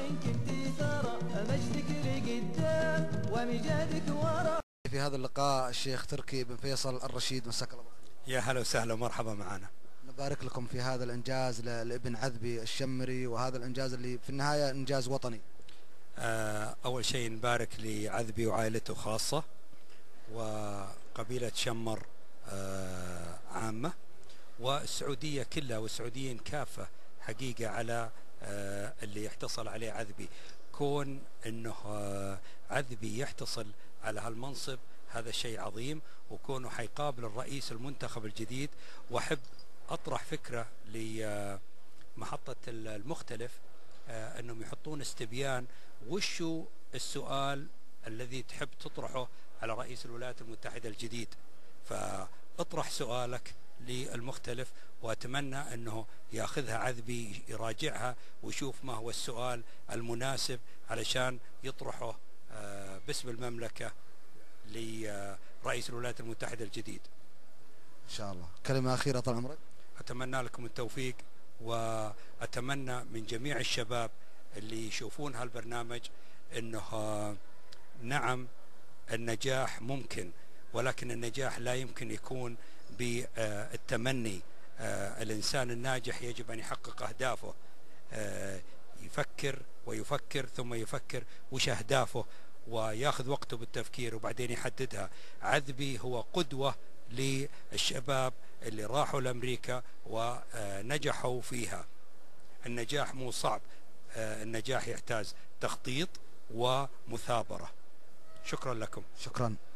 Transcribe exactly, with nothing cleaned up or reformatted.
كنت ترى مجدك لقدام ومجادك ورا. في هذا اللقاء الشيخ تركي بن فيصل الرشيد، مساك الله بالخير. يا هلا وسهلا ومرحبا معنا. نبارك لكم في هذا الانجاز لابن عذبي الشمري، وهذا الانجاز اللي في النهايه انجاز وطني. اول شيء نبارك لعذبي وعائلته خاصه، وقبيله شمر عامه، والسعوديه كلها والسعوديين كافه حقيقه على اللي يحتصل عليه عذبي. كون انه عذبي يحتصل على هالمنصب هذا شيء عظيم، وكونه حيقابل الرئيس المنتخب الجديد. واحب اطرح فكره لمحطه المختلف انهم يحطون استبيان وشو السؤال الذي تحب تطرحه على رئيس الولايات المتحده الجديد. فاطرح سؤالك للمختلف، واتمنى انه ياخذها عذبي يراجعها ويشوف ما هو السؤال المناسب علشان يطرحه باسم المملكه لرئيس الولايات المتحده الجديد. ان شاء الله. كلمه اخيره طال عمرك. اتمنى لكم التوفيق، واتمنى من جميع الشباب اللي يشوفون هالبرنامج انه نعم النجاح ممكن، ولكن النجاح لا يمكن يكون بالتمني. الانسان الناجح يجب ان يحقق اهدافه، يفكر ويفكر ثم يفكر وش اهدافه، وياخذ وقته بالتفكير وبعدين يحددها. عذبي هو قدوة للشباب اللي راحوا لأمريكا ونجحوا فيها. النجاح مو صعب، النجاح يحتاج تخطيط ومثابرة. شكرا لكم. شكرا.